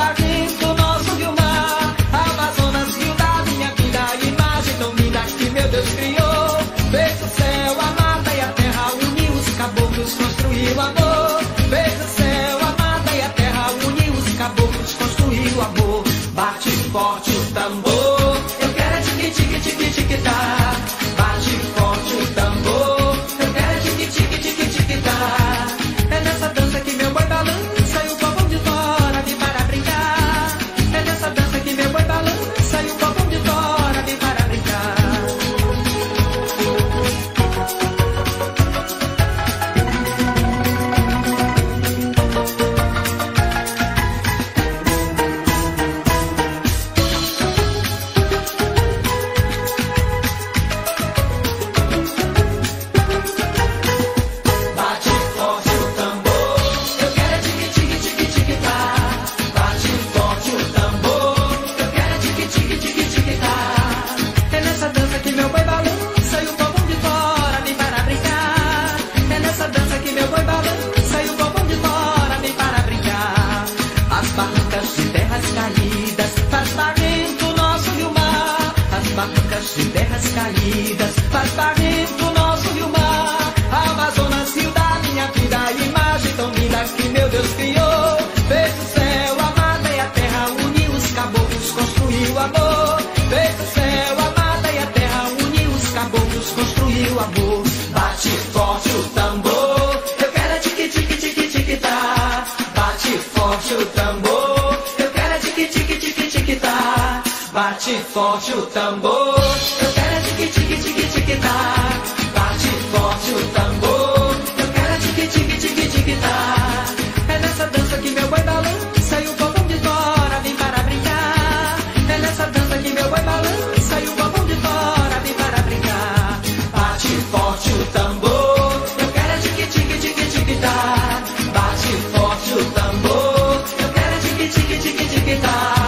barrento, nosso rio mar. Amazonas, rio da minha vida, imagem tão linda que meu Deus criou. Fez o céu, a mata e a terra, uniu os caboclos, construiu amor. Fez o céu, a mata e a terra, uniu os caboclos, construiu amor. Bate forte o tambor, eu quero é tique tique tique tique tá. Bate forte o tambor, eu quero é tique tique tique tique tá. É nessa dança que meu boi balança e o povão de fora vem para brincar. É nessa dança que meu boi balança e o povão de fora vem para brincar. Bate forte o tambor, eu quero é tique tique tique tique tá. Bate forte o tambor, eu quero é tique tique tique tique tá. É nessa dança que meu boi balança e o povão de fora vem para brincar. É nessa dança que meu boi balança e o povão de fora vem para brincar. As barrancas de terras caídas faz barrento nosso rio mar. As barrancas de terras caídas faz barrento nosso rio mar. Amazonas, rio da minha vida, imagem tão linda que meu Deus criou. Fez o céu, a mata e a terra, uniu os caboclos, construiu amor. Fez o céu, a mata e a terra, uniu os caboclos, construiu amor. Bate forte o tambor, eu quero é tique tique tique tique tá. Bate forte o tambor, eu quero é tique tique tique tique tá. Bate forte o tambor, eu quero é tique tique tique tique tá. Bate forte o tambor, eu quero é tique tique tique tique tá. É nessa dança que meu boi balança e o povão de fora vem para brincar. É nessa dança que meu boi balança e o povão de fora vem para brincar. Bate forte o tambor, eu quero é tique tique tique tique tá. Bate forte o tambor, eu quero é tique tique tique tique tá.